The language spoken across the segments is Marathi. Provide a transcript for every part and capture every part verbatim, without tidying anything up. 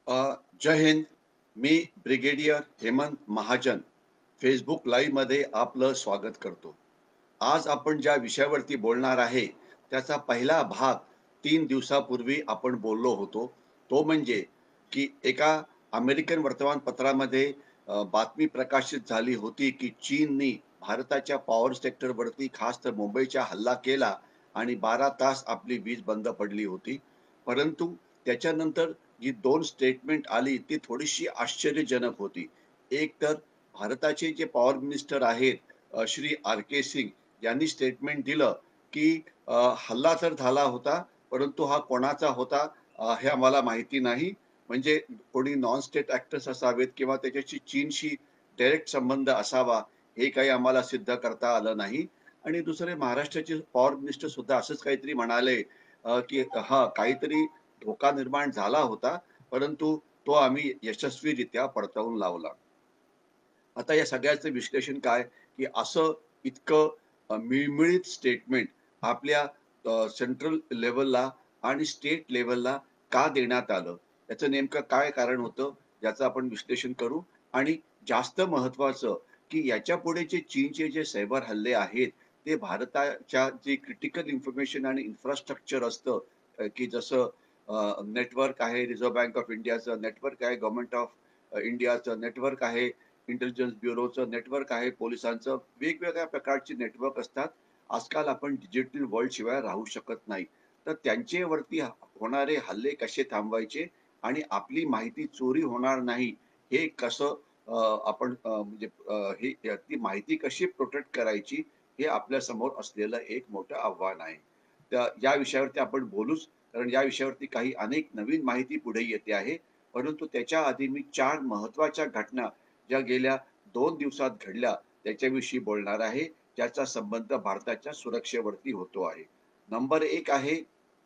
अ, जय हिंद. मी brigadier Hemant Mahajan Facebook live मध्ये आपलं स्वागत करतो. आज आपण ज्या विषयावरती बोलणार आहे, त्याचा पहिला भाग तीन दिवसापूर्वी आपण बोललो होतो. तो म्हणजे की एका अमेरिकन वर्तमानपत्रामध्ये अ, बातमी प्रकाशित झाली होती, की चीननी भारताच्या पॉवर सेक्टरवरती खास तर मुंबईचा हल्ला केला आणि बारा तास आपली वीज बंद पडली होती. परंतु त्याच्यानंतर जी दोन स्टेटमेंट आली ती थोडीशी आश्चर्यजनक होती. एक तर भारताचे जे पॉवर मिनिस्टर आहेत अ, श्री आर के सिंग यांनी स्टेटमेंट दिलं, की अ, हल्ला तर झाला होता, परंतु हा कोणाचा होता अ, हे आम्हाला माहिती नाही. म्हणजे कोणी नॉन स्टेट ॲक्टर्स असावेत किंवा त्याच्याशी चीनशी डायरेक्ट संबंध असावा, हे काही आम्हाला सिद्ध करता आलं नाही. आणि दुसरे महाराष्ट्राचे पॉवर मिनिस्टर सुद्धा असंच काहीतरी म्हणाले, अ, की हां, काहीतरी धोका निर्माण झाला होता, परंतु तो आम्ही यशस्वीरित्या पडताळून लावला. आता या सगळ्याचं विश्लेषण काय, की असं इतकं अ, मिळमिळीत स्टेटमेंट आपल्या अ, सेंट्रल लेव्हलला आणि स्टेट लेव्हलला का देण्यात आलं? याचं नेमकं काय कारण होतं? याचं आपण विश्लेषण करू आणि जास्त महत्त्वाचं, की याच्यापुढे जे चीनचे जे सायबर हल्ले आहेत, ते भारताच्या जे क्रिटिकल इन्फॉर्मेशन आणि इन्फ्रास्ट्रक्चर असतं, अ, की जसं नेटवर्क आहे, रिझर्व्ह बँक ऑफ इंडियाचं नेटवर्क आहे, गव्हर्नमेंट ऑफ इंडियाचं नेटवर्क आहे, इंटेलिजन्स ब्युरोचं नेटवर्क आहे, पोलिसांचं वेगवेगळ्या प्रकारचे नेटवर्क असतात. आजकाल आपण डिजिटल वर्ल्ड शिवाय राहू शकत नाही. तर त्यांच्यावरती होणारे हल्ले कसे थांबवायचे आणि आपली माहिती चोरी होणार नाही, हे कसं अ, आपण अ, म्हणजे अ, ही ती माहिती कशी प्रोटेक्ट करायची, हे आपल्यासमोर असलेलं एक मोठं आव्हान आहे. तर या विषयावरती आपण बोलूच, कारण या विषयावरती काही अनेक नवीन माहिती पुढे येते आहे. परंतु त्याच्या आधी मी चार महत्त्वाच्या घटना ज्या गेल्या दोन दिवसात घडल्या त्याच्याविषयी बोलणार आहे, ज्याचा संबंध भारताच्या सुरक्षेवरती होतो आहे. नंबर एक आहे,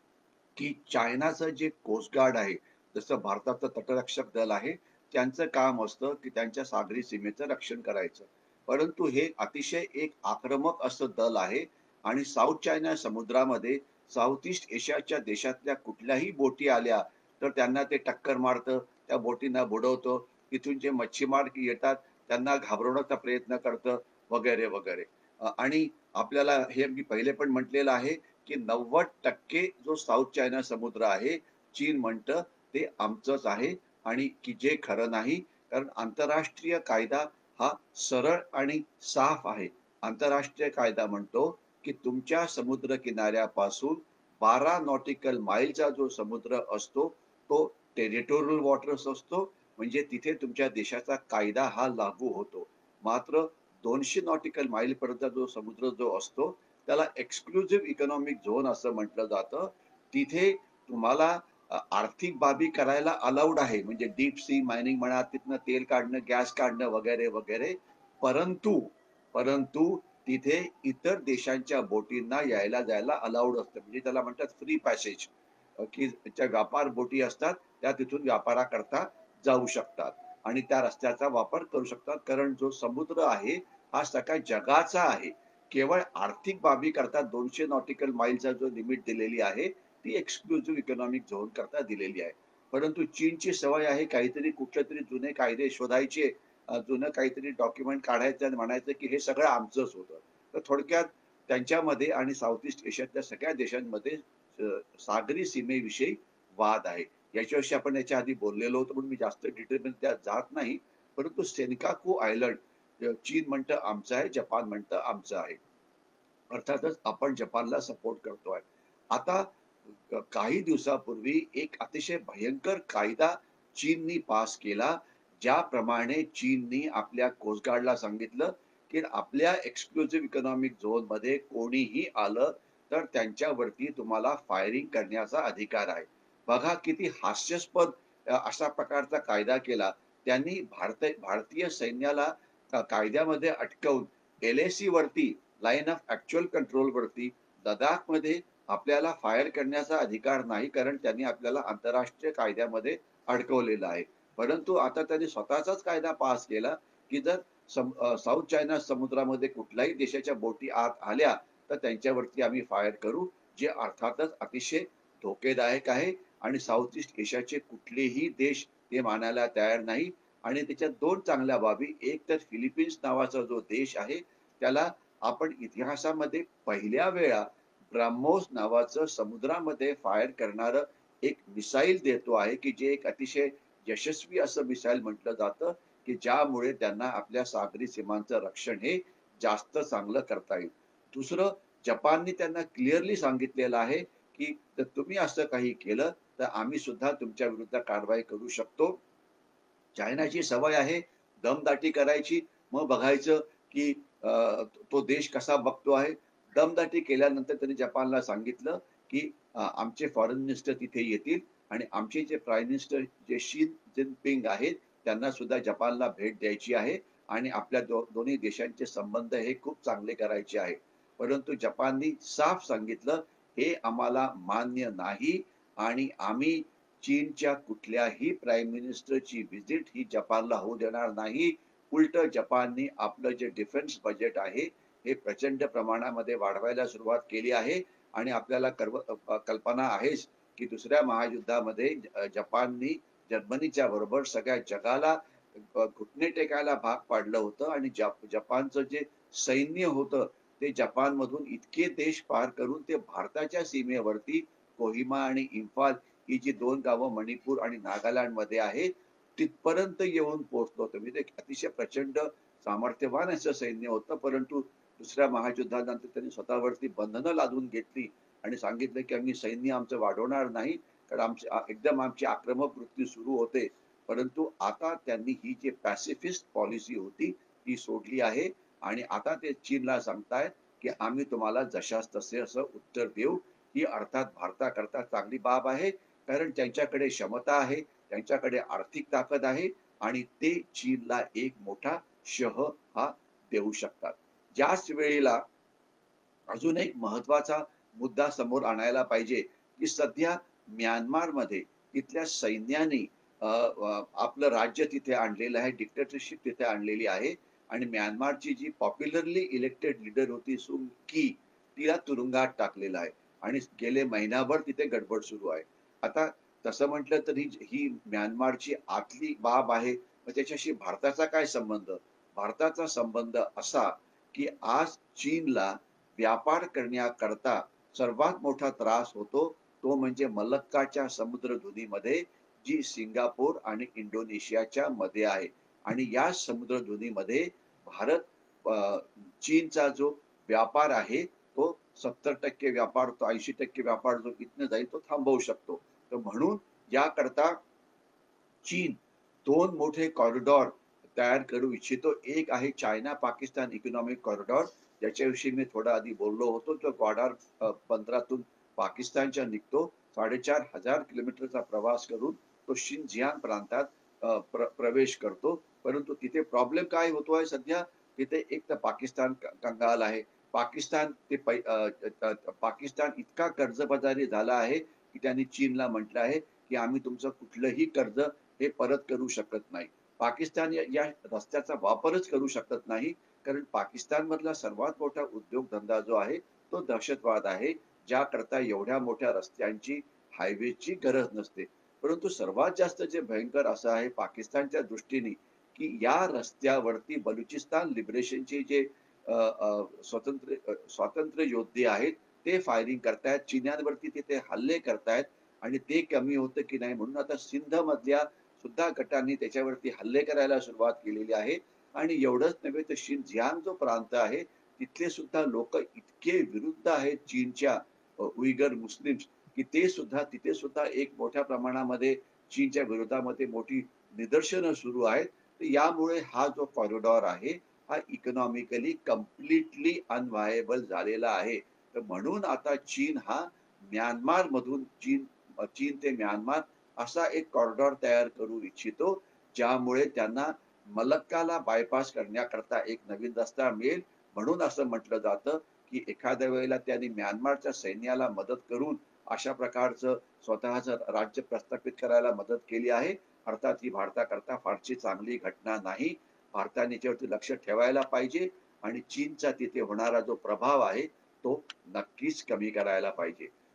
की चायनाचं जे कोस्ट गार्ड आहे, जसं भारताचं तटरक्षक दल आहे, त्यांचं काम असतं, की त्यांच्या सागरी सीमेचं रक्षण करायचं. परंतु हे अतिशय एक आक्रमक असं दल आहे आणि साऊथ चायना समुद्रामध्ये साऊथ ईस्ट एशियाच्या देशातल्या कुठल्याही बोटी आल्या, तर त्यांना ते टक्कर मारतं, त्या बोटींना बुडवतं. तिथून जे मच्छीमार येतात, त्यांना घाबरवण्याचा प्रयत्न करतं, वगैरे, वगैरे. अ, आणि आपल्याला हे मी पहिले पण म्हटलेलं आहे, की नव्वद टक्के जो साऊथ चायना समुद्र आहे, चीन म्हणतं ते आमचंच आहे आणि की जे खरं नाही. कारण आंतरराष्ट्रीय कायदा हा सरळ आणि साफ आहे. आंतरराष्ट्रीय कायदा म्हणतो, की तुमच्या समुद्र किनाऱ्यापासून बारा नॉटिकल माईलचा जो समुद्र असतो, तो टेरिटोरियल वॉटर्स असतो. म्हणजे तिथे तुमच्या देशाचा कायदा हा लागू होतो. मात्र दोनशे नॉटिकल माईलपर्यंतचा जो समुद्र जो असतो, त्याला एक्सक्लुझिव्ह इकॉनॉमिक झोन असं म्हटलं जातं. तिथे तुम्हाला अ, आर्थिक बाबी करायला अलाउड आहे. म्हणजे डीप सी मायनिंग म्हणा, तिथनं तेल काढणं, गॅस काढणं वगैरे, वगैरे. परंतु, परंतु तिथे इतर देशांच्या बोटींना यायला-जायला अलाउड असतं. म्हणजे त्याला म्हणतात फ्री पॅसेज. अ, की ज्या व्यापार बोटी असतात, त्या तिथून व्यापाराकरता जाऊ शकतात आणि त्या रस्त्याचा वापर करू शकतात. कारण जो समुद्र आहे, हा सगळ्या जगाचा आहे. केवळ आर्थिक बाबी करता दोनशे नॉटिकल माईलचा जो लिमिट दिलेली आहे, ती एक्सक्लुझिव्ह इकॉनॉमिक झोन करता दिलेली आहे. परंतु चीनची सवय आहे काहीतरी कुठलेतरी जुने कायदे शोधायचे, अ, जुनं काहीतरी डॉक्युमेंट काढायचं आणि म्हणायचं की हे सगळं आमचंच होतं. तर थोडक्यात त्यांच्यामध्ये आणि साउथ ईस्ट एशियातल्या सगळ्या देशांमध्ये अ, सागरी सीमेविषयी वाद आहे. याच्याविषयी आपण याच्या आधी बोललेलो होतो म्हणून मी जास्त डिटेलमध्ये त्यात जात नाही. परंतु सेन्काकू आयलंड अ, चीन म्हणतं आमचं आहे, जपान म्हणतं आमचं आहे. अर्थातच आपण जपानला सपोर्ट करतोय. आता अ, काही दिवसापूर्वी एक अतिशय भयंकर कायदा चीननी पास केला. ज्याप्रमाणे चीननी आपल्या कोस्ट गार्डला सांगितलं, की आपल्या एक्सक्लुझिव्ह इकॉनॉमिक झोनमध्ये कोणीही आलं, तर त्यांच्यावरती तुम्हाला फायरिंग करण्याचा अधिकार आहे. बघा किती हास्यास्पद अ, अशा प्रकारचा कायदा केला. त्यांनी भारत भारतीय सैन्याला अ, कायद्यामध्ये अटकवून एल-ए-सी वरती लाईन ऑफ ॲक्चुअल कंट्रोल वरती लडाखमध्ये आपल्याला फायर करण्याचा अधिकार नाही, कारण त्यांनी आपल्याला आंतरराष्ट्रीय कायद्यामध्ये अडकवलेलं आहे. परंतु आता त्यांनी स्वतःचाच कायदा पास केला, की जर सम अ, साऊथ चायना समुद्रामध्ये कुठल्याही देशाच्या बोटी आत आल्या, तर त्यांच्यावरती आम्ही फायर करू, जे अर्थातच अतिशय धोकेदायक आहे आणि साऊथ ईस्ट एशियाचे कुठलेही देश ते मानायला तयार नाही. आणि त्याच्यात दोन चांगल्या बाबी, एक तर फिलिपिन्स नावाचा जो देश आहे त्याला आपण इतिहासामध्ये पहिल्या वेळा ब्राह्मोस नावाचं समुद्रामध्ये फायर करणारं एक मिसाईल देतो आहे, की जे एक अतिशय यशस्वी असं मिसाईल म्हटलं जातं, की ज्यामुळे त्यांना आपल्या सागरी सीमांचं रक्षण हे जास्त चांगलं करता येईल. दुसरं, जपानने त्यांना क्लिअरली सांगितलेलं आहे, की जर तुम्ही असं काही केलं तर आम्ही सुद्धा तुमच्या विरुद्ध कारवाई करू शकतो. चायनाची सवय आहे दमदाटी करायची, मग बघायचं की अ, तो देश कसा बघतो आहे. दमदाटी केल्यानंतर त्यांनी जपानला सांगितलं, की अ, आमचे फॉरेन मिनिस्टर तिथे येतील आणि आमचे जे प्राईम मिनिस्टर जे शी जिनपिंग आहेत, त्यांना सुद्धा जपानला भेट द्यायची आहे आणि आपल्या दो दोन्ही देशांचे संबंध हे खूप चांगले करायचे आहे. परंतु जपाननी साफ सांगितलं, हे आम्हाला मान्य नाही आणि आम्ही चीनच्या कुठल्याही प्राईम मिनिस्टरची व्हिजिट ही जपानला होऊ देणार नाही. उलटं जपानने आपलं जे डिफेन्स बजेट आहे, हे प्रचंड प्रमाणामध्ये वाढवायला सुरुवात केली आहे आणि आपल्याला कर्व अ, कल्पना आहेच, की दुसऱ्या महायुद्धामध्ये अ, जपाननी जर्मनीच्या बरोबर सगळ्या जगाला अ, घुटणे टेकायला भाग पाडलं होतं आणि जप जपानचं जे सैन्य होतं, ते जपानमधून इतके देश पार करून ते भारताच्या सीमेवरती कोहिमा आणि इम्फाल ही जी दोन गावं मणिपूर आणि नागालँडमध्ये आहेत, तिथपर्यंत येऊन पोहोचलं होतं. म्हणजे ते अतिशय प्रचंड सामर्थ्यवान असं सैन्य होतं. परंतु दुसऱ्या महायुद्धानंतर त्यांनी स्वतःवरती बंधनं लादून घेतली आणि सांगितलं, की आम्ही सैन्य आमचं वाढवणार नाही, कारण आमची आ एकदम आमची आक्रमक वृत्ती सुरू होते. परंतु आता त्यांनी ही जी पॅसिफिस्ट पॉलिसी होती, ती सोडली आहे आणि आता ते चीनला सांगतायत, की आम्ही तुम्हाला जशास तसे असं उत्तर देऊ. ही अर्थात भारताकरता चांगली बाब आहे, कारण त्यांच्याकडे क्षमता आहे, त्यांच्याकडे आर्थिक ताकद आहे आणि ते चीनला एक मोठा शह हा देऊ शकतात. ज्याच वेळेला अजून एक महत्त्वाचा मुद्दा समोर आणायला पाहिजे, की सध्या म्यानमारमध्ये तिथल्या सैन्याने अ, अ, आपलं राज्य तिथे आणलेलं आहे, डिक्टेटरशिप तिथे आणलेली आहे आणि म्यानमारची जी पॉप्युलरली इलेक्टेड लीडर होती सुंग की, तिला तुरुंगात टाकलेलं आहे आणि गेले महिनाभर तिथे गडबड सुरू आहे. आता तसं म्हटलं तर ही ही म्यानमारची आतली बाब आहे. मग त्याच्याशी भारताचा काय संबंध? भारताचा संबंध असा, की आज चीनला व्यापार करण्याकरता सर्वात मोठा त्रास होतो, तो म्हणजे मलक्काच्या समुद्रधुनीमध्ये जी सिंगापूर आणि इंडोनेशियाच्या मध्ये आहे आणि या समुद्रधुनीमध्ये भारत अ, चीनचा जो व्यापार आहे, तो सत्तर टक्के व्यापार, तो ऐंशी टक्के व्यापार जो इथनं जाईल तो थांबवू शकतो. तर म्हणून याकरता चीन दोन मोठे कॉरिडॉर तयार करू इच्छितो. एक आहे चायना-पाकिस्तान इकॉनॉमिक कॉरिडॉर, ज्याच्याविषयी मी थोडा आधी बोललो होतो. तो ग्वाडार अ, बंदरातून पाकिस्तानच्या निघतो. साडेचार हजार किलोमीटरचा प्रवास करून तो शिनजियांग प्रांतात अ, प्र प्रवेश करतो. परंतु तिथे प्रॉब्लेम काय होतोय सध्या? तिथे एक तर पाकिस्तान क कंगाल आहे. पाकिस्तान ते पै अ, अ, पाकिस्तान इतका कर्जबाजारी झाला आहे, की त्यांनी चीनला म्हटलं आहे, की आम्ही तुमचं कुठलंही कर्ज हे परत करू शकत नाही. पाकिस्तान या या रस्त्याचा वापरच करू शकत नाही. कारण पाकिस्तानमधला सर्वात मोठा उद्योगधंदा जो आहे, तो दहशतवाद आहे. ज्याकरता एवढ्या मोठ्या रस्त्यांची, हायवेची गरज नसते. परंतु सर्वात जास्त जे भयंकर असं आहे पाकिस्तानच्या दृष्टीने, की या रस्त्यावरती बलुचिस्तान लिबरेशनचे जे अ, अ, स्वतंत्र अ, स्वातंत्र्य योद्धे आहेत, ते फायरिंग करतायत. चिन्यांवरती तिथे हल्ले करतायत आणि ते कमी होतं की नाही म्हणून आता सिंधमधल्या सुद्धा गटांनी त्याच्यावरती हल्ले करायला सुरुवात केलेली आहे आणि एवढंच नव्हे तर शिनजियांग जो प्रांत आहे, तिथले सुद्धा लोकं इतके विरुद्ध आहेत चीनच्या अ, उइगर मुस्लिम्स, की ते सुद्धा तिथे सुद्धा एक मोठ्या प्रमाणामध्ये चीनच्या विरोधामध्ये मोठी निदर्शनं सुरू आहेत. तर यामुळे हा जो कॉरिडॉर आहे, हा इकॉनॉमिकली कंप्लीटली अनव्हायबल झालेला आहे. तर म्हणून आता चीन हा म्यानमारमधून चीन चीन ते म्यानमार असा एक कॉरिडॉर तयार करू इच्छितो, ज्यामुळे त्यांना मलक्काला बायपास करण्याकरता एक नवीन रस्ता मिळेल. म्हणून असं म्हटलं जातं, की एखाद्या वेळेला त्यांनी म्यानमारच्या सैन्याला मदत करून अशा प्रकारचं स्वतःचं राज्य प्रस्थापित करायला मदत केली आहे. अर्थात ही भारताकरता फारशी चांगली घटना नाही. भारताने याच्यावरती लक्ष ठेवायला पाहिजे आणि चीनचा तिथे होणारा जो प्रभाव आहे, तो नक्कीच कमी करायला पाहिजे.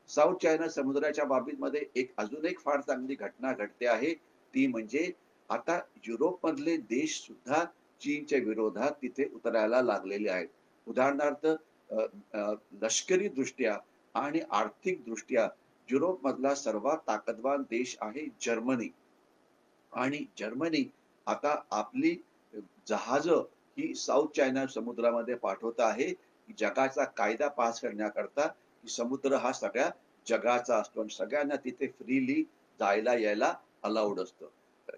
साऊथ चायना समुद्राच्या बाबतीमध्ये एक अजून एक फार चांगली घटना घडते आहे. ती म्हणजे आता युरोपमधले देश सुद्धा चीनच्या विरोधात तिथे उतरायला लागलेले आहेत. उदाहरणार्थ अ, अ, लष्करी दृष्ट्या आणि आर्थिक दृष्ट्या युरोपमधला सर्वात ताकदवान देश आहे जर्मनी. आणि जर्मनी आता आपली जहाजं ही साऊथ चायना समुद्रामध्ये पाठवत आहे. जगाचा कायदा पास करण्याकरता, की समुद्र हा सगळ्या जगाचा असतो आणि सगळ्यांना तिथे फ्रीली जायला यायला अलाउड असतं.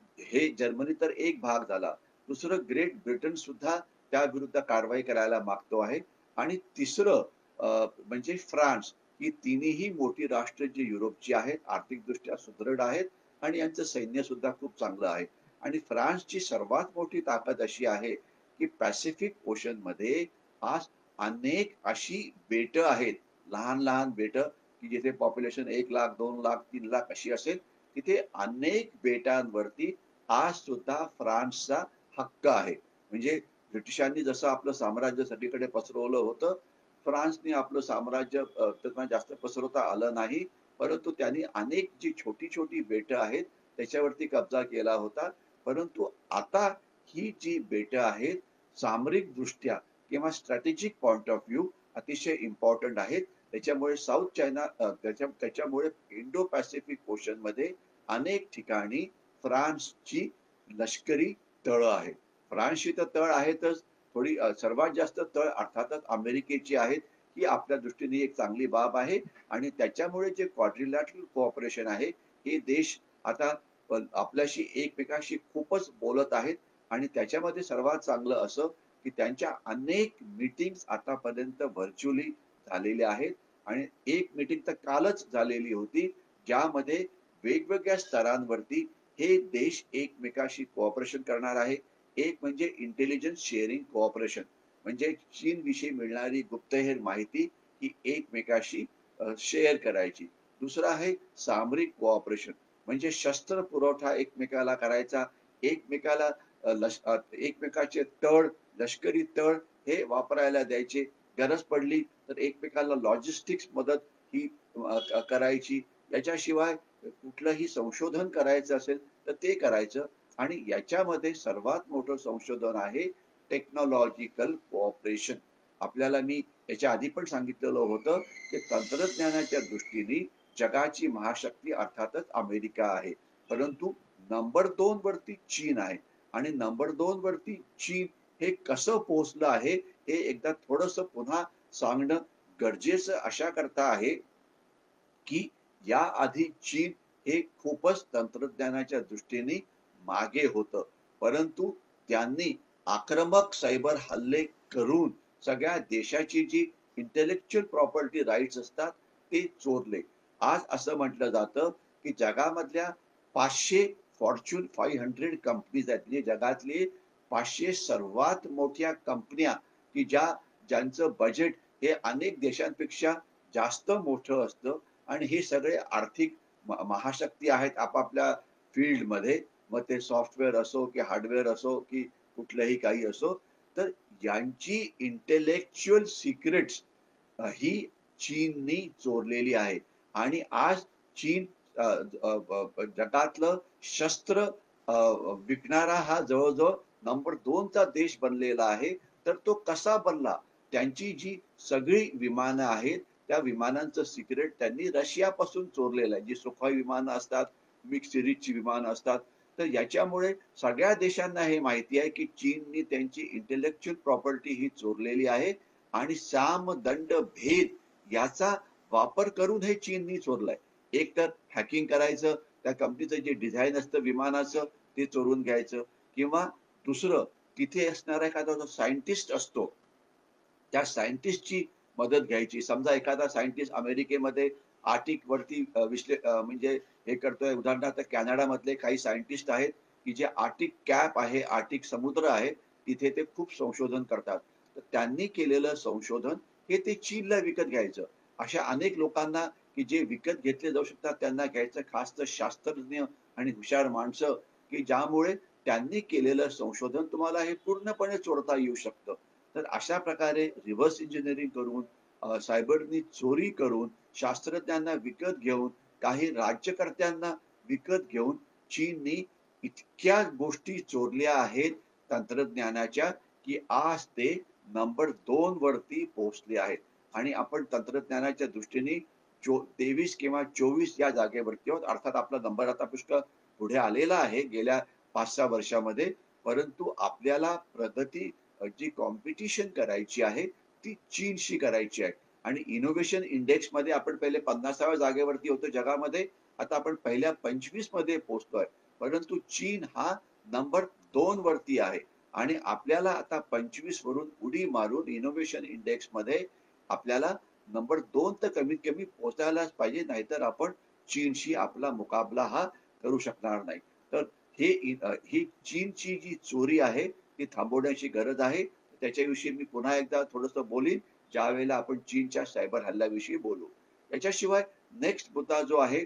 हे जर्मनी तर एक भाग झाला. दुसरं ग्रेट ब्रिटन सुद्धा त्याविरुद्ध कारवाई करायला मागतो आहे. आणि तिसरं अ, म्हणजे फ्रान्स. ही तिन्हीही मोठी राष्ट्र जी युरोपची आहेत, आर्थिकदृष्ट्या सुदृढ आहेत आणि यांचं सैन्य सुद्धा खूप चांगलं आहे. आणि फ्रान्सची सर्वात मोठी ताकद अशी आहे, की पॅसिफिक ओशनमध्ये आज अनेक अशी बेटं आहेत, लहान-लहान बेटं, की जिथे पॉप्युलेशन एक लाख, दोन लाख, तीन लाख अशी असेल. तिथे अनेक बेटांवरती आज सुद्धा फ्रान्सचा हक्क आहे. म्हणजे ब्रिटिशांनी जसं आपलं साम्राज्य सगळीकडे पसरवलं होतं, फ्रान्सने आपलं साम्राज्य अ, त्यांना जास्त पसरवता आलं नाही. परंतु त्यांनी अनेक जी छोटी-छोटी बेटं आहेत, त्याच्यावरती कब्जा केला होता. परंतु आता ही जी बेटं आहेत, सामरिकदृष्ट्या किंवा स्ट्रॅटेजिक पॉइंट ऑफ व्ह्यू अतिशय इम्पोर्टंट आहेत. त्याच्यामुळे साऊथ चायना अ, त्याच्या त्याच्यामुळे इंडो पॅसिफिक ओशनमध्ये अनेक ठिकाणी फ्रान्सची लष्करी तळं आहेत. फ्रान्सची तर तळ आहेतच. थोडी अ, सर्वात जास्त तळ अर्थातच अमेरिकेची आहेत. ही आपल्या दृष्टीने एक चांगली बाब आहे आणि त्याच्यामुळे जे क्वाड्रिलॅटरल कोऑपरेशन आहे, हे देश आता अ, आपल्याशी एकमेकांशी खूपच बोलत आहेत आणि त्याच्यामध्ये सर्वात चांगलं असं, की त्यांच्या अनेक मीटिंग्ज आतापर्यंत व्हर्चुअली झालेल्या आहेत आणि एक मीटिंग तर कालच झालेली होती, ज्यामध्ये वेगवेगळ्या स्तरांवरती हे देश एकमेकांशी कोऑपरेशन करणार आहे. एक म्हणजे इंटेलिजन्स शेअरिंग कोऑपरेशन म्हणजे चीनविषयी मिळणारी गुप्तहेर माहिती ही एकमेकाशी अ, शेअर करायची. दुसरं आहे सामरिक कोऑपरेशन म्हणजे शस्त्र पुरवठा एकमेकाला करायचा. एकमेकाला अ, लष अ, एकमेकाचे तळ, लष्करी तळ हे वापरायला द्यायचे. गरज पडली तर एकमेकाला लॉजिस्टिक्स मदत ही अ, क करायची. याच्याशिवाय कुठलंही संशोधन करायचं असेल तर ते करायचं. आणि याच्यामध्ये सर्वात मोठं संशोधन आहे टेक्नॉलॉजिकल कोऑपरेशन. आपल्याला मी याच्या आधी पण सांगितलेलं होतं, की तंत्रज्ञानाच्या दृष्टीने जगाची महाशक्ती अर्थातच अमेरिका आहे. परंतु नंबर दोन वरती चीन आहे आणि नंबर दोन वरती चीन हे कसं पोहोचलं आहे, हे एकदा थोडंसं पुन्हा सांगणं गरजेचं अशा करता आहे, की याआधी चीन हे खूपच तंत्रज्ञानाच्या दृष्टीने मागे होतं. परंतु त्यांनी आक्रमक सायबर हल्ले करून सगळ्या देशाची जी इंटेलेक्चुअल प्रॉपर्टी राइट्स असतात ते चोरले. आज असं म्हटलं जातं, की जगामधल्या पाचशे फॉर्च्यून पाचशे कंपनीज आहेत. म्हणजे जगातली पाचशे सर्वात मोठ्या कंपन्या, की ज्या ज्यांचं बजेट हे अनेक देशांपेक्षा जास्त मोठं असतं आणि हे सगळे आर्थिक म महाशक्ती आहेत आपापल्या फील्डमध्ये. मग ते सॉफ्टवेअर असो, की हार्डवेअर असो, की कुठलंही काही असो. तर यांची इंटेलेक्चुअल सिक्रेट्स ही चीननी चोरलेली आहे. आणि आज चीन अ, अ, अ, जगातलं शस्त्र अ, विकणारा हा जवळ-जवळ नंबर दोन चा देश बनलेला आहे. तर तो कसा बनला? त्यांची जी सगळी विमानं आहेत, त्या विमानांचं सिक्रेट त्यांनी रशियापासून चोरलेलं आहे. जी सुखोई विमानं असतात, मिक्स सिरीजची विमानं असतात. तर याच्यामुळे सगळ्या देशांना हे माहिती आहे, की चीननी त्यांची इंटेलेक्चुअल प्रॉपर्टी ही चोरलेली आहे आणि साम, दंड, भेद याचा वापर करून हे चीननी चोरलंय. एक तर हॅकिंग करायचं, त्या कंपनीचं जे डिझाइन असतं विमानाचं ते चोरून घ्यायचं किंवा दुसरं तिथे असणारा एखादा जो सायंटिस्ट असतो, त्या सायंटिस्टची मदत घ्यायची. समजा एखादा सायंटिस्ट अमेरिकेमध्ये आर्टिक वरती अ, विश्ले अ, म्हणजे हे करतोय. उदाहरणार्थ कॅनडामधले काही सायंटिस्ट आहेत, की जे आर्टिक कॅप आहे, आर्टिक समुद्र आहे, तिथे ते खूप संशोधन करतात. तर त्यांनी केलेलं संशोधन हे ते चीनला विकत घ्यायचं. अशा अनेक लोकांना, की जे विकत घेतले जाऊ शकतात त्यांना घ्यायचं. खास तर शास्त्रज्ञ आणि हुशार माणसं, की ज्यामुळे त्यांनी केलेलं संशोधन तुम्हाला हे पूर्णपणे चोरता येऊ शकतं. तर अशा प्रकारे रिव्हर्स इंजिनिअरिंग करून अ, सायबरनी चोरी करून शास्त्रज्ञांना विकत घेऊन काही राज्यकर्त्यांना विकत घेऊन चीननी इतक्या गोष्टी चोरल्या आहेत तंत्रज्ञानाच्या, की आज ते नंबर दोन वरती पोहोचले आहेत आणि आपण तंत्रज्ञानाच्या दृष्टीने चो तेवीस किंवा चोवीस या जागेवरती आहोत. अर्थात आपला नंबर आता पुष्कळ पुढे आलेला आहे गेल्या पाच सहा वर्षामध्ये. परंतु आपल्याला प्रगती अ, जी कॉम्पिटिशन करायची आहे, ती चीनशी करायची आहे आणि इनोव्हेशन इंडेक्समध्ये आपण पहिले पन्नासाव्या जागेवरती होतो जगामध्ये. आता आपण पहिल्या पंचवीस मध्ये पोहोचलोय. परंतु चीन हा नंबर दोन वरती आहे आणि आपल्याला आता पंचवीस वरून उडी मारून इनोव्हेशन इंडेक्समध्ये आपल्याला नंबर दोन तर कमीत कमी पोहोचायलाच पाहिजे. नाहीतर आपण चीनशी आपला मुकाबला हा करू शकणार नाही. तर हे इ अ, ही चीनची जी चोरी आहे, ती थांबवण्याची गरज आहे. त्याच्याविषयी मी पुन्हा एकदा थोडंसं बोलीन, ज्यावेळेला आपण चीनच्या सायबर हल्ल्याविषयी बोलू. याच्याशिवाय नेक्स्ट मुद्दा जो आहे,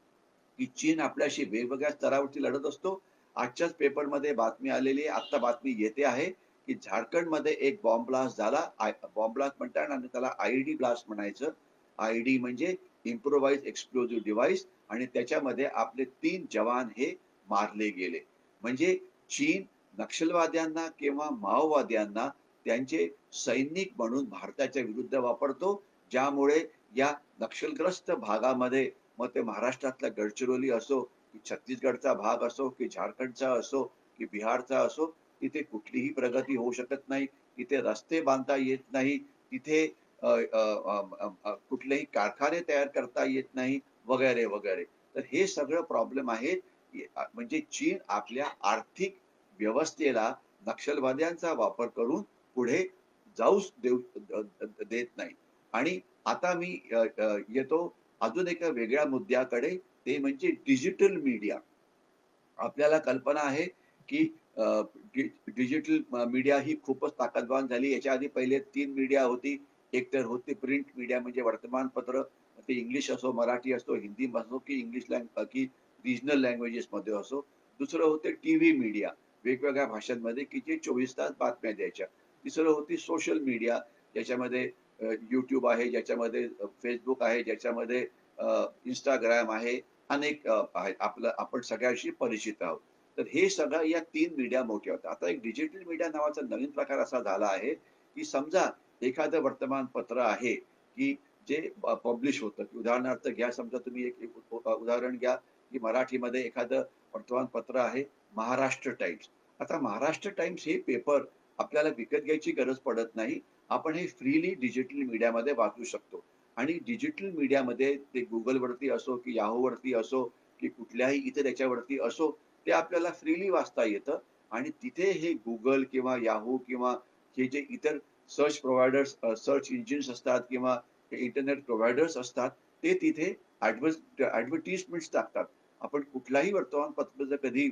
की चीन आपल्याशी वेगवेगळ्या स्तरावरती लढत असतो. आजच्याच पेपरमध्ये बातमी आलेली आहे, आत्ता बातमी येते आहे, की झारखंडमध्ये एक बॉम्ब ब्लास्ट झाला. आय बॉम्ब ब्लास्ट म्हणतात आणि त्याला आय-ई-डी ब्लास्ट म्हणायचं. आय-ई-डी म्हणजे इम्प्रोव्हाइज्ड एक्सप्लोजिव्ह डिव्हाइस आणि त्याच्यामध्ये आपले तीन जवान हे मारले गेले. म्हणजे चीन नक्षलवाद्यांना किंवा माओवाद्यांना त्यांचे सैनिक म्हणून भारताच्या विरुद्ध वापरतो, ज्यामुळे या नक्षलग्रस्त भागामध्ये मग ते महाराष्ट्रातला गडचिरोली असो, की छत्तीसगडचा भाग असो, की झारखंडचा असो, की बिहारचा असो, तिथे कुठलीही प्रगती होऊ शकत नाही. तिथे रस्ते बांधता येत नाही. तिथे अ, अ, अ, अ, कुठलेही कारखाने तयार करता येत नाही, वगैरे, वगैरे. तर हे सगळं प्रॉब्लेम आहे. की अ, म्हणजे चीन आपल्या आर्थिक व्यवस्थेला नक्षलवाद्यांचा वापर करून पुढे जाऊच देऊ द द देत नाही. आणि आता मी अ, अ, येतो अजून एका वेगळ्या मुद्द्याकडे, ते म्हणजे डिजिटल मीडिया. आपल्याला कल्पना आहे, की अ, डि डिजिटल अ, मीडिया ही खूपच ताकदवान झाली. याच्या आधी पहिले तीन मीडिया होती. एक तर होती प्रिंट मीडिया म्हणजे वर्तमानपत्र. ते इंग्लिश असो, मराठी असो, हिंदी असो, की इंग्लिश लँग की रिजनल लँग्वेजेसमध्ये असो. दुसरं होते टीव्ही मीडिया वेगवेगळ्या भाषांमध्ये, की जे चोवीस तास बातम्या द्यायच्या. तिसरं होती सोशल मीडिया ज्याच्यामध्ये अ, YouTube आहे, ज्याच्यामध्ये अ, Facebook आहे, ज्याच्यामध्ये अ, Instagram आहे. अनेक अ, आहेत. आपलं आपण सगळ्याशी परिचित आहोत. तर हे सगळं या तीन मीडिया मोठ्या होत्या. आता एक डिजिटल मीडिया नावाचा नवीन प्रकार असा झाला आहे, की समजा एखादं वर्तमानपत्र आहे, की जे प पब्लिश होतं. उदाहरणार्थ घ्या समजा तुम्ही एक एक उ उदाहरण घ्या, की मराठीमध्ये एखादं वर्तमानपत्र आहे महाराष्ट्र टाइम्स. आता महाराष्ट्र टाइम्स हे पेपर आपल्याला विकत घ्यायची गरज पडत नाही. आपण हे फ्रीली डिजिटल मीडियामध्ये वाचू शकतो. आणि डिजिटल मीडियामध्ये ते Googleवरती असो, की Yahooवरती असो, की कुठल्याही इतर याच्यावरती असो, ते आपल्याला फ्रीली वाचता येतं आणि तिथे हे Google किंवा Yahoo किंवा हे जे इतर सर्च प्रोव्हायडर्स अ, सर्च इंजिन्स असतात किंवा हे इंटरनेट प्रोव्हायडर्स असतात, ते तिथे ॲडव्हर्स ॲडव्हर्टिजमेंट्स टाकतात. आपण कुठलाही वर्तमानपत्र जर कधी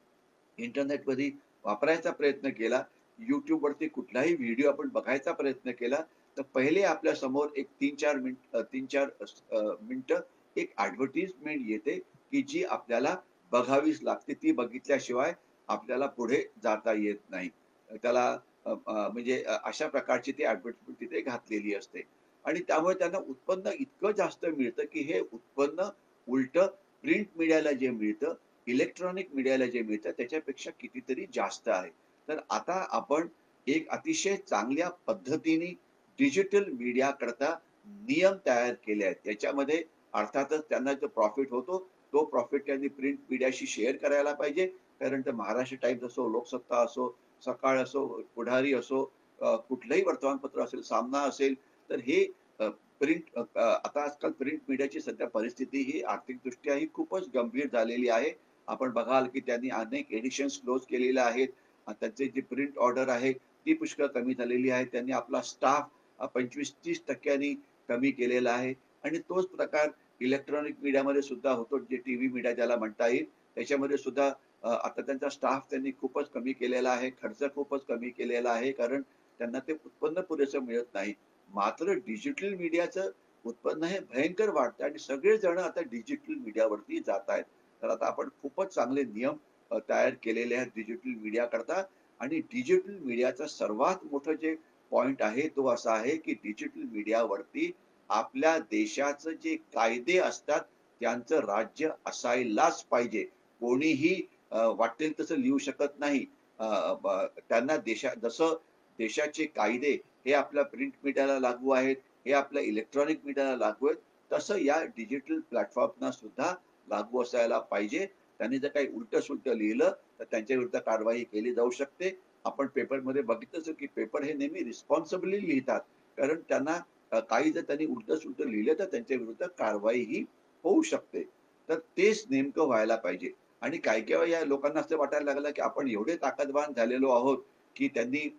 इंटरनेटमध्ये वापरायचा प्रयत्न केला, YouTubeवरती कुठलाही व्हिडिओ आपण बघायचा प्रयत्न केला, तर पहिले आपल्या समोर एक तीन चार मिनिट अ, तीन चार अ, मिनिटं एक ॲडव्हर्टाइजमेंट येते, की जी आपल्याला बघावीच लागते. ती बघितल्याशिवाय आपल्याला पुढे जाता येत नाही. त्याला अ, अ, म्हणजे अ, अशा प्रकारची ती ॲडव्हर्टाइजमेंट तिथे घातलेली असते. आणि त्यामुळे त्यांना उत्पन्न इतकं जास्त मिळतं, की हे उत्पन्न उलटं प्रिंट मीडियाला जे मिळतं, इलेक्ट्रॉनिक मीडियाला जे मिळतं त्याच्यापेक्षा कितीतरी जास्त आहे. तर आता आपण एक अतिशय चांगल्या पद्धतीने डिजिटल मीडिया करता नियम तयार केले आहेत. त्याच्यामध्ये अर्थातच त्यांना जो प्रॉफिट होतो, तो प्रॉफिट त्यांनी प्रिंट मीडियाशी शेअर करायला पाहिजे. कारण ते महाराष्ट्र टाइम्स असो, लोकसत्ता असो, सकाळ असो, पुढारी असो, अ, कुठलंही वर्तमानपत्र असेल, सामना असेल, तर हे प्रिंट आता आजकाल प्रिंट मीडियाची सध्या परिस्थिती ही आर्थिकदृष्ट्या ही खूपच गंभीर झालेली आहे. आपण बघाल, की त्यांनी अनेक एडिशन्स क्लोज केलेल्या आहेत. अ, त्यांची जी प्रिंट ऑर्डर आहे, ती पुष्कळ कमी झालेली आहे. त्यांनी आपला स्टाफ अ, पंचवीस ते तीस टक्के कमी केलेला आहे आणि तोच प्रकार इलेक्ट्रॉनिक मीडियामध्ये सुद्धा होतो, जे टीव्ही मीडिया ज्याला म्हणता येईल. त्याच्यामध्ये सुद्धा अ, आता त्यांचा स्टाफ त्यांनी खूपच कमी केलेला आहे. खर्च खूपच कमी केलेला आहे. कारण त्यांना ते उत्पन्न पुरेसं मिळत नाही. मात्र डिजिटल मीडियाचं उत्पन्न हे भयंकर वाढतंय आणि सगळेजण आता डिजिटल मीडियावरती जात आहेत. तर आता आपण खूपच चांगले नियम अ, तयार केलेले आहेत डिजिटल मीडियाकरता आणि डिजिटल मीडियाचं सर्वात मोठं जे पॉइंट आहे तो असा आहे की डिजिटल मीडियावरती आपल्या देशाचं जे कायदे असतात त्यांचं राज्य असायलाच पाहिजे. कोणीही अ, वाटेल तसं लिहू शकत नाही. अ, ब त्यांना देशा जसं देशाचे कायदे हे आपल्या प्रिंट मीडियाला लागू आहेत, हे आपल्या इलेक्ट्रॉनिक मीडियाला लागू आहेत, तसं या डिजिटल प्लॅटफॉर्मना सुद्धा लागू असायला पाहिजे. त्यांनी जर काही उलटं-सुलटं लिहिलं, तर त्यांच्या विरुद्ध कारवाई केली जाऊ शकते. आपण पेपरमध्ये बघितलंच की पेपर हे नेहमी रिस्पॉन्सिबली लिहितात. कारण त्यांना अ, काही जर त्यांनी उलटं-सुलटं लिहिलं, तर त्यांच्या विरुद्ध कारवाईही होऊ शकते. तर तेच नेमकं व्हायला पाहिजे. आणि काही-काही वेळा या लोकांना असं वाटायला लागलं, की आपण एवढे ताकदवान झालेलो आहोत, की त्यांनी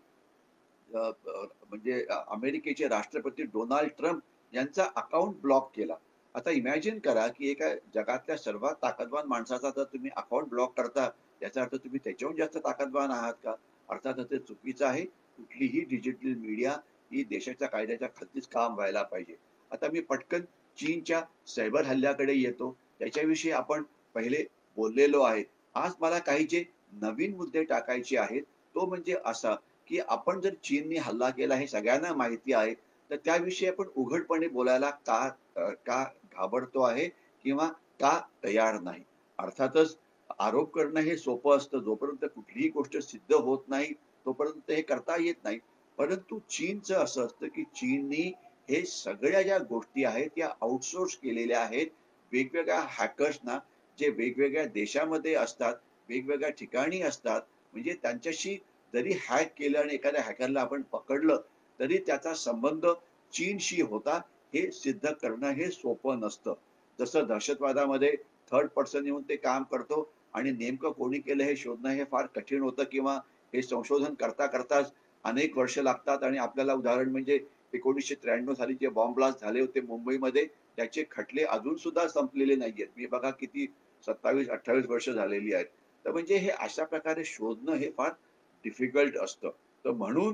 अ, अ, म्हणजे अ, अमेरिकेचे राष्ट्रपती डोनाल्ड ट्रम्प यांचा अकाउंट ब्लॉक केला. आता इमॅजिन करा, की एका जगातल्या सर्वात ताकदवान माणसाचा जर तुम्ही अकाउंट ब्लॉक करता, याचा अर्थ तुम्ही त्याच्याहून जास्त ताकदवान आहात का? अर्थातच ते चुकीचं आहे. कुठलीही डिजिटल मीडिया ही देशाच्या कायद्याच्या खालतीच काम व्हायला पाहिजे. आता मी पटकन चीनच्या सायबर हल्ल्याकडे येतो. त्याच्याविषयी आपण पहिले बोललेलो आहे. आज मला काही जे नवीन मुद्दे टाकायचे आहेत, तो म्हणजे असा, की आपण जर चीनने हल्ला केला हे सगळ्यांना माहिती आहे, तर त्याविषयी आपण उघडपणे बोलायला का अ, का घाबरतो आहे किंवा का तयार नाही? अर्थातच आरोप करणं हे सोपं असतं. जोपर्यंत कुठलीही गोष्ट सिद्ध होत नाही, तोपर्यंत हे करता येत नाही. परंतु चीनचं असं असतं, की चीननी हे सगळ्या ज्या गोष्टी आहेत, त्या आउटसोर्स केलेल्या आहेत वेगवेगळ्या हॅकर्सना, जे वेगवेगळ्या देशामध्ये असतात, वेगवेगळ्या ठिकाणी असतात. म्हणजे त्यांच्याशी जरी हॅक केलं आणि एखाद्या हॅकरला आपण पकडलं, तरी त्याचा संबंध चीनशी होता, हे सिद्ध करणं हे सोपं नसतं. जसं दहशतवादामध्ये थर्ड पर्सन येऊन ते काम करतो आणि नेमकं कोणी केलं हे शोधणं हे फार कठीण होतं किंवा हे संशोधन करता करताच अनेक वर्ष लागतात आणि आपल्याला उदाहरण म्हणजे एकोणीसशे त्र्याण्णव साली जे बॉम्ब ब्लास्ट झाले होते मुंबईमध्ये, त्याचे खटले अजून सुद्धा संपलेले नाहीयेत. मी बघा किती सत्तावीस अठ्ठावीस वर्ष झालेली आहेत. तर म्हणजे हे अशा प्रकारे शोधणं हे फार डिफिकल्ट असतं. तर म्हणून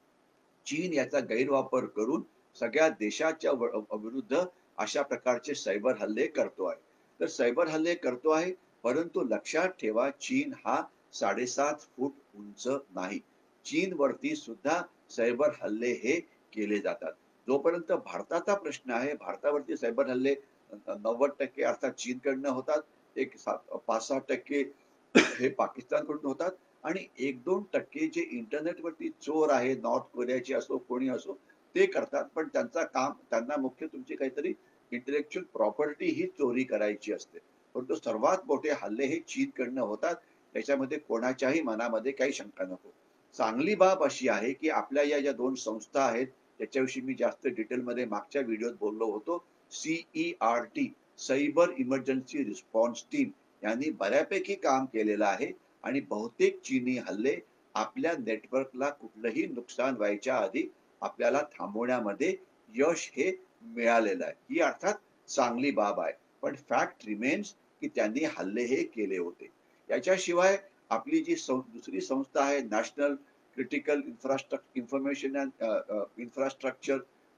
चीन याचा गैरवापर करून सगळ्या देशाच्या व अ, विरुद्ध अशा प्रकारचे सायबर हल्ले करतो आहे. तर सायबर हल्ले करतो आहे, परंतु लक्षात ठेवा चीन हा साडेसात फूट उंच नाही. चीनवरती सुद्धा सायबर हल्ले हे केले जातात. जोपर्यंत भारताचा प्रश्न आहे, भारतावरती सायबर हल्ले अ, नव्वद टक्के अर्थात चीनकडनं होतात. एक सात पाच सहा टक्के हे पाकिस्तानकडून होतात आणि एक दोन टक्के जे इंटरनेटवरती चोर आहेत, नॉर्थ कोरियाचे असो, कोणी असो, ते करतात. पण त्यांचं काम त्यांना मुख्य तुमची काहीतरी इंटेलेक्चुअल प्रॉपर्टी ही चोरी करायची असते. परंतु सर्वात मोठे हल्ले हे चीनकडनं होतात. त्याच्यामध्ये कोणाच्याही मनामध्ये काही शंका नको. चांगली बाब अशी आहे, की आपल्या या ज्या दोन संस्था आहेत, त्याच्याविषयी मी जास्त डिटेलमध्ये मागच्या व्हिडिओत बोललो होतो. C E R T cyber emergency response team यांनी बऱ्यापैकी काम केलेलं आहे आणि बहुतेक चीनी हल्ले आपल्या नेटवर्कला कुठलंही नुकसान व्हायच्या आधी आपल्याला थांबवण्यामध्ये यश हे मिळालेलं आहे. ही अर्थात चांगली बाब आहे. पण फॅक्ट रिमेन्स की त्यांनी हल्ले हे केले होते. याच्याशिवाय आपली जी सं दुसरी संस्था आहे national critical infrastructure information and infrastructure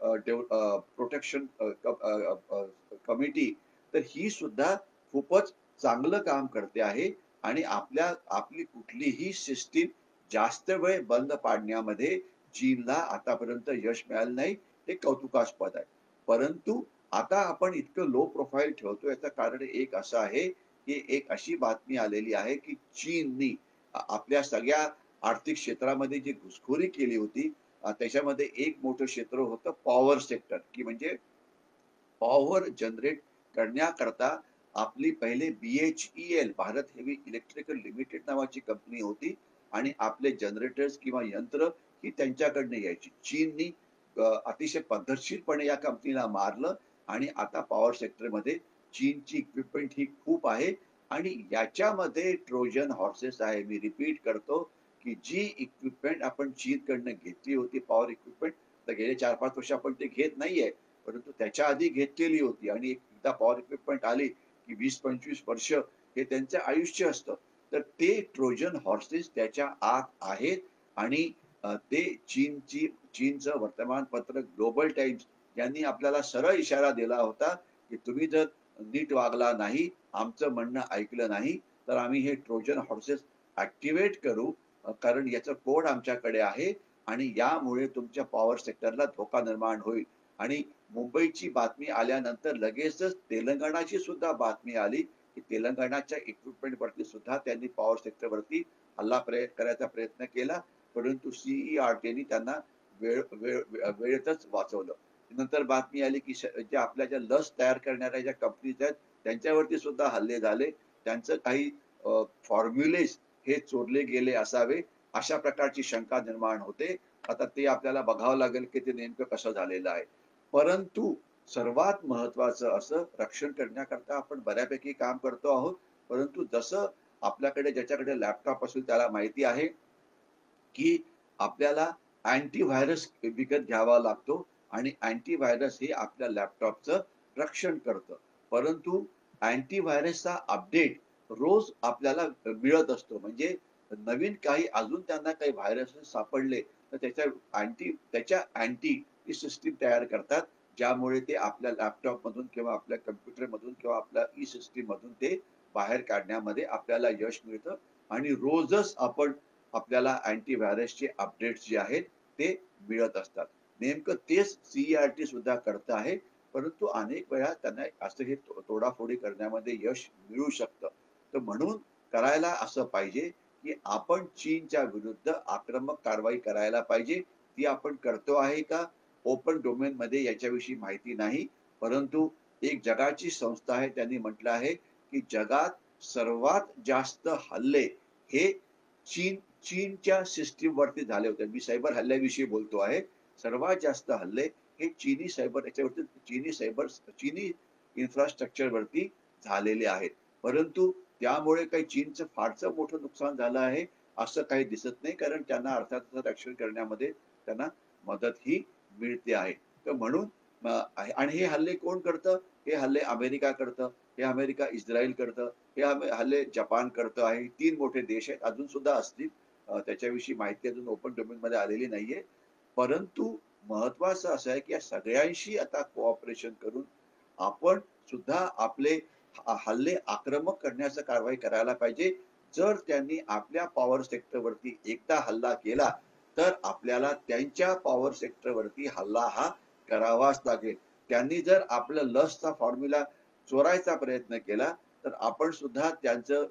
protection committee, तर ही सुद्धा खूपच चांगलं काम करते आहे आणि आपल्या आपली कुठलीही सिस्टीम जास्त वेळ बंद पाडण्यामध्ये चीनला आतापर्यंत यश मिळालं नाही. हे कौतुकास्पद आहे. परंतु आता आपण इतकं लो प्रोफाइल ठेवतो याचं कारण एक असं आहे, की एक अशी बातमी आलेली आहे, की चीननी अ, आपल्या सगळ्या आर्थिक क्षेत्रामध्ये जी घुसखोरी केली होती, अ, त्याच्यामध्ये एक मोठं क्षेत्र होतं पॉवर सेक्टर, की म्हणजे पॉवर जनरेट करण्याकरता आपली पहिले B H E L Bharat heavy electrical limited नावाची कंपनी होती आणि आपले जनरेटर्स किंवा यंत्र ही त्यांच्याकडनं यायची. चीननी अ, अतिशय पद्धतशीरपणे या कंपनीला मारलं आणि आता पॉवर सेक्टरमध्ये चीनची इक्विपमेंट ही खूप आहे आणि याच्यामध्ये ट्रोजन हॉर्सेस आहे. मी रिपीट करतो, की जी इक्विपमेंट आपण चीनकडनं घेतली होती पॉवर इक्विपमेंट, तर गेले चार पाच वर्ष आपण ते घेत नाहीये. परंतु त्याच्या आधी घेतलेली होती आणि एकदा पॉवर इक्विपमेंट आली, की वीस पंचवीस वर्ष हे त्यांचं आयुष्य असतं. तर ते ट्रोजन हॉर्सेस त्याच्या आत आहेत आणि अ, ते चीनची चीनचं वर्तमानपत्र ग्लोबल टाइम्स यांनी आपल्याला सरळ इशारा दिला होता, की तुम्ही जर नीट वागला नाही, आमचं म्हणणं ऐकलं नाही, तर आम्ही हे ट्रोजन हॉर्सेस ॲक्टिव्हेट करू. अ, कारण याचं कोड आमच्याकडे आहे आणि यामुळे तुमच्या पॉवर सेक्टरला धोका निर्माण होईल. आणि मुंबईची बातमी आल्यानंतर लगेचच तेलंगणाची सुद्धा बातमी आली की तेलंगणाच्या इक्विपमेंट वरती सुद्धा त्यांनी पॉवर सेक्टर वरती हल्ला प्रय करायचा प्रयत्न केला, परंतु सीईआरटीने त्यांना वेळ वेळ वेळेतच वाचवलं. नंतर बातमी आली की ज्या आपल्या ज्या लस तयार करणाऱ्या ज्या कंपनीज आहेत त्यांच्यावरती सुद्धा हल्ले झाले. त्यांचं काही फॉर्म्युलेज हे चोरले गेले असावे अशा प्रकारची शंका निर्माण होते. आता ते आपल्याला बघावं लागेल की ते नेमकं कसं झालेलं आहे. परंतु सर्वात महत्वाचं असं रक्षण करण्याकरता आपण बऱ्यापैकी काम करतो आहोत. परंतु जसं आपल्याकडे ज्याच्याकडे लॅपटॉप असेल त्याला माहिती आहे की आपल्याला अँटीव्हायरस विकत घ्यावा लागतो आणि अँटीव्हायरस हे आपल्या लॅपटॉपचं रक्षण करतं. परंतु अँटीव्हायरसचा अपडेट रोज आपल्याला मिळत असतो. म्हणजे नवीन काही अजून त्यांना काही व्हायरसेस सापडले तर त्याच्या अँटी त्याच्या अँटी ही सिस्टीम तयार करतात, ज्यामुळे ते आपल्या लॅपटॉप मधून किंवा आपल्या कम्प्युटर मधून किंवा आपल्या ई सिस्टीम मधून ते बाहेर काढण्यामध्ये आपल्याला यश मिळतं. आणि रोजच आपण आपल्याला अँटीव्हायरसचे अपडेट्स जे आहेत ते मिळत असतात. नेमकं तेच सीईआरटी सुद्धा करत आहे. परंतु अनेक वेळा त्यांना असं हे तोडाफोडी करण्यामध्ये यश मिळू शकतं. तर म्हणून करायला असं पाहिजे की आपण चीनच्या विरुद्ध आक्रमक कारवाई करायला पाहिजे. ती आपण करतो आहे का? ओपन डोमेन मध्ये याच्याविषयी माहिती नाही. परंतु एक जगाची संस्था आहे त्यांनी म्हटलं आहे की जगात सर्वात जास्त हल्ले हे चीन चीनच्या सिस्टीम वरती झाले होते. मी सायबर हल्ल्याविषयी बोलतो आहे. सर्वात जास्त हल्ले हे चीनी सायबर याच्यावरती चीनी सायबर चीनी इन्फ्रास्ट्रक्चर वरती झालेले आहेत. परंतु त्यामुळे काही चीनचं फारसं मोठं नुकसान झालं आहे असं काही दिसत नाही, कारण त्यांना अर्थातच रक्षण करण्यामध्ये त्यांना मदत ही मिळते आहे. तर म्हणून आणि हे हल्ले कोण करतं? हे हल्ले अमेरिका करतं, हे अमेरिका इस्रायल करतं, हे हल्ले जपान करतं आहे. तीन मोठे देश आहेत, अजून सुद्धा असतील. त्याच्याविषयी माहिती अजून ओपन डोमेन मध्ये आलेली नाहीये. परंतु महत्वाचं असं आहे की या सगळ्यांशी आता कोऑपरेशन करून आपण सुद्धा आपले हल्ले आक्रमक करण्याचं कारवाई करायला पाहिजे. जर त्यांनी आपल्या पॉवर सेक्टर वरती एकदा हल्ला केला तर आपल्याला त्यांच्या पॉवर सेक्टर वरती हल्ला हा करावाच लागेल. त्यांनी जर आपलं लसचा फॉर्म्युला चोरायचा प्रयत्न केला तर आपण सुद्धा त्यांचं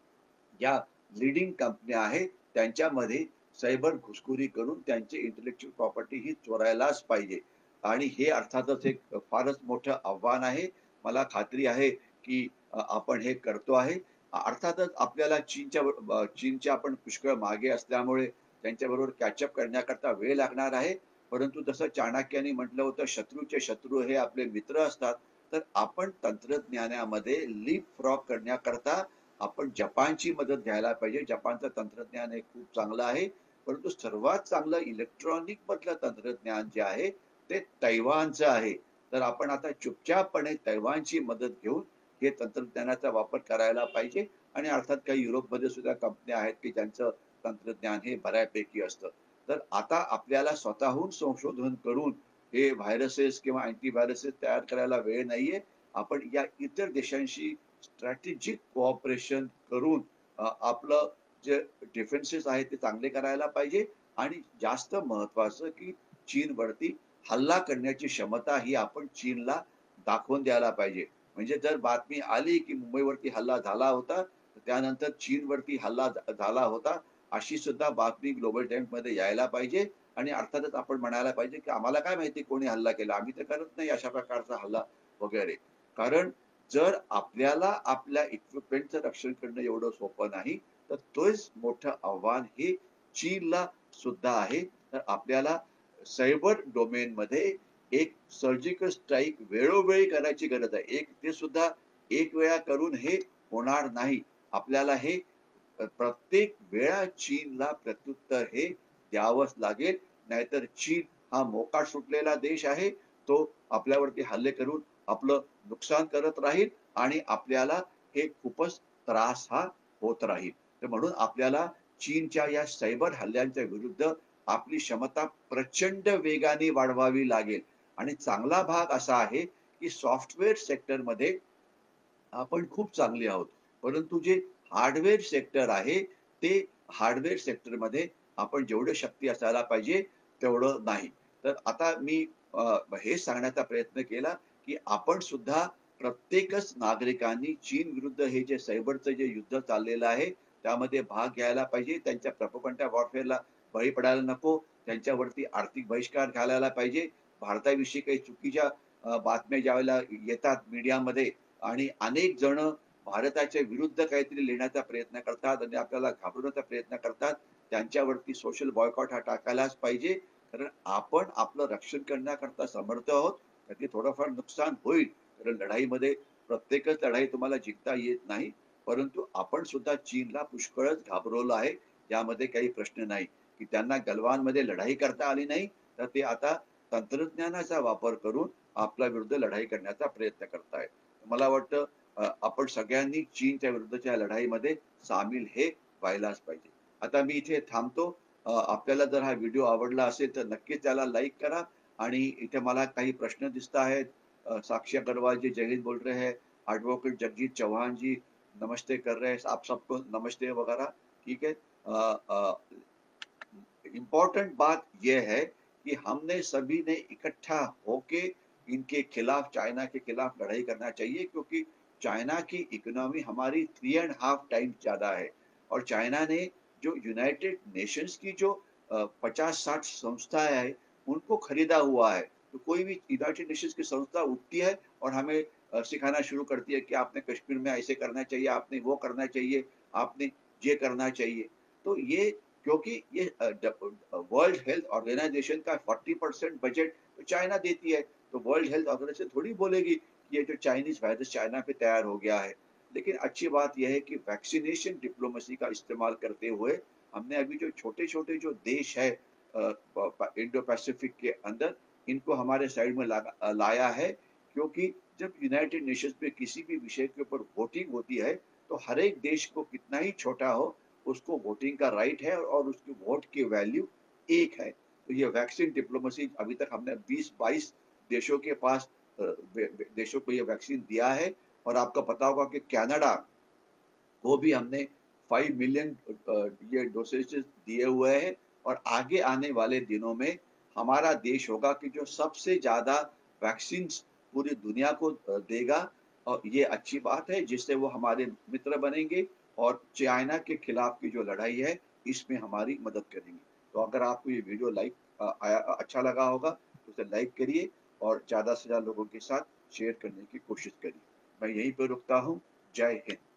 या लीडिंग कंपन्या आहेत त्यांच्यामध्ये सायबर घुसखोरी करून त्यांची इंटेलेक्चुअल प्रॉपर्टी ही चोरायलाच पाहिजे. आणि हे अर्थातच एक फारच मोठं आव्हान आहे. मला खात्री आहे की आपण हे करतो आहे. अर्थातच आपल्याला चीनच्या चीनच्या आपण पुष्कळ मागे असल्यामुळे त्यांच्याबरोबर कॅचअप करण्याकरता वेळ लागणार आहे. परंतु जसं चाणक्याने म्हटलं होतं शत्रूचे शत्रू हे आपले मित्र असतात. तर आपण तंत्रज्ञानामध्ये लीप फ्रॉग करण्याकरता आपण जपानची मदत घ्यायला पाहिजे. जपानचं तंत्रज्ञान हे खूप चांगलं आहे. परंतु सर्वात चांगलं इलेक्ट्रॉनिक मधलं तंत्रज्ञान जे आहे ते तैवानचं आहे. तर आपण आता चुपचापपणे तैवानची मदत घेऊन हे तंत्रज्ञानाचा वापर करायला पाहिजे. आणि अर्थात काही युरोपमध्ये सुद्धा कंपन्या आहेत की ज्यांचं तंत्रज्ञान हे बऱ्यापैकी असतं. तर आता आपल्याला स्वतःहून संशोधन करून हे व्हायरसेस किंवा अँटीव्हायरसेस तयार करायला वेळ नाहीये. आपण या इतर देशांशी स्ट्रॅटेजिक कोऑपरेशन करून आपलं जे डिफेन्सेस आहे ते चांगले करायला पाहिजे. आणि जास्त महत्वाचं की चीनवरती हल्ला करण्याची क्षमता ही आपण चीनला दाखवून द्यायला पाहिजे. म्हणजे जर बातमी आली की मुंबईवरती हल्ला झाला होता त्यानंतर चीनवरती हल्ला झाला होता अशी सुद्धा बातमी ग्लोबल टाइम्स मध्ये यायला पाहिजे. आणि अर्थातच आपण म्हणायला पाहिजे की आम्हाला काय माहिती कोणी हल्ला केला, आम्ही तर करत नाही अशा प्रकारचा हल्ला वगैरे. कारण जर आपल्याला आपल्या इक्विपमेंटचं रक्षण करणं एवढं सोपं नाही तर तोच मोठं आव्हान हे चीनला सुद्धा आहे. तर आपल्याला सायबर डोमेन मध्ये एक सर्जिकल स्ट्राईक वेळोवेळी करायची गरज आहे. एक ते सुद्धा एक वेळा करून हे होणार नाही. आपल्याला हे प्रत्येक वेळा चीनला प्रत्युत्तर हे द्यावंच लागेल. नाहीतर चीन हा मोकाट सुटलेला देश आहे. तो आपल्यावरती हल्ले करून आपलं नुकसान करत राहील आणि आपल्याला हे खूपच त्रास हा होत राहील. तर म्हणून आपल्याला चीनच्या या सायबर हल्ल्यांच्या विरुद्ध आपली क्षमता प्रचंड वेगाने वाढवावी लागेल. आणि चांगला भाग असा आहे की सॉफ्टवेअर सेक्टर मध्ये आपण खूप चांगले आहोत. परंतु जे हार्डवेअर सेक्टर आहे ते हार्डवेअर सेक्टर मध्ये आपण जेवढे शक्ती असायला पाहिजे तेवढं नाही. तर आता मी अ, हेच सांगण्याचा प्रयत्न केला, की आपण सुद्धा प्रत्येकच नागरिकांनी चीन विरुद्ध हे जे सायबरचं जे युद्ध चाललेलं आहे, त्यामध्ये भाग घ्यायला पाहिजे. त्यांच्या प्रोपगंडा वॉरफेअरला बळी पडायला नको. त्यांच्यावरती आर्थिक बहिष्कार घालायला पाहिजे. भारताविषयी काही चुकीच्या अ, बातम्या ज्यावेळेला येतात मीडियामध्ये आणि अनेक जण भारताच्या विरुद्ध काहीतरी लिहिण्याचा प्रयत्न करतात आणि आपल्याला घाबरवण्याचा प्रयत्न करतात. त्यांच्यावरती सोशल बॉयकॉट हा टाकायलाच पाहिजे. कारण आपण आपलं रक्षण करण्याकरता समर्थ आहोत. त्याचे थोडंफार नुकसान होईल. कारण लढाईमध्ये प्रत्येकच लढाई तुम्हाला जिंकता येत नाही. परंतु आपण सुद्धा चीनला पुष्कळच घाबरवलं आहे. यामध्ये काही प्रश्न नाही, की त्यांना गलवानमध्ये लढाई करता आली नाही, तर ते आता तंत्रज्ञानाचा वापर करून आपल्या विरुद्ध लढाई करण्याचा प्रयत्न करतायत. मला वाटतं अ, आपण सगळ्यांनी चीनच्या विरुद्धच्या लढाईमध्ये सामील हे व्हायलाच पाहिजे. आता मी इथे थांबतो. अ, आपल्याला जर हा व्हिडिओ आवडला असेल तर नक्कीच त्याला लाईक करा आणि इथे मला काही प्रश्न दिसत आहेत. अ, साक्षी अग्रवाल जी जय हिंद बोल रहे हैं, एडवोकेट जगजीत चौहान जी नमस्ते कर रहे हैं, आप सबको नमस्ते वगैरह, ठीक है। अ, अ, इम्पोर्टेंट बात यह है कि हमने सभी ने इकट्ठा होके इनके खिलाफ चाइना के खिलाफ लड़ाई करना चाहिए क्योंकि चाइना की इकोनॉमी हमारी थ्री एंड हाफ टाइम्स ज्यादा है और चाइना ने जो यूनाइटेड नेशंस की जो पचास साठ संस्थाएं है उनको खरीदा हुआ है। तो कोई भी यूनाइटेड नेशंस की संस्था उठती है और हमें अ, सिखाना शुरू करती है कि आपने कश्मीर में ऐसे करना चाहिए, आपने वो करना चाहिए, आपने ये करना चाहिए। तो ये क्योंकि ये वर्ल्ड हेल्थ ऑर्गेनाइजेशन का फोर्टी परसेंट बजट तो चाइना देती है, तो वर्ल्ड हेल्थ ऑर्गेनाइजेशन थोड़ी बोलेगी कि ये जो चाइनीज वायरस चाइना पे तैयार हो गया है। लेकिन अच्छी बात यह है कि वैक्सीनेशन डिप्लोमेसी का इस्तेमाल करते हुए हमने अभी जो छोटे छोटे जो देश है इंडो पैसिफिक के अंदर इनको हमारे साइड में ला, लाया है क्योंकि जब यूनाइटेड नेशंस में किसी भी विषय के ऊपर वोटिंग होती है तो हर एक देश को कितना ही छोटा हो उसको वोटिंग का राइट है और उसकी वोट की वैल्यू एक है। तो ये वैक्सीन डिप्लोमेसी अभी तक हमने बीस बाईस देशों के पास अ, देशों को ये वैक्सीन दिया है और आपको पता होगा कि कनाडा को भी हमने फाइव मिलियन ये डोसेजेस दिए हुए हैं और आगे आने वाले दिनों में हमारा देश होगा कि जो सबसे ज्यादा वैक्सीन पूरी दुनिया को देगा और ये अच्छी बात है जिससे वो हमारे मित्र बनेंगे और चाइना के खिलाफ की जो लड़ाई है इसमें हमारी मदद करेंगे। तो अगर आपको ये वीडियो लाइक आया अच्छा लगा होगा तो उसे लाइक करिए और ज्यादा से ज्यादा लोगों के साथ शेयर करने की कोशिश करिए। मैं यहीं पर रुकता हूँ। जय हिंद।